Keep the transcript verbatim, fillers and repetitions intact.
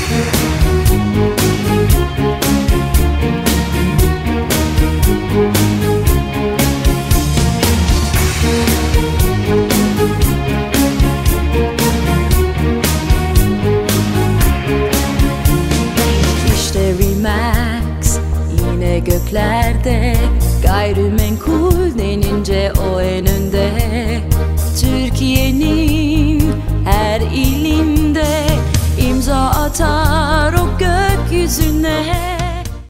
Göklerde gayrimenkul denince o en önde. Türkiye'nin her ilinde imza atan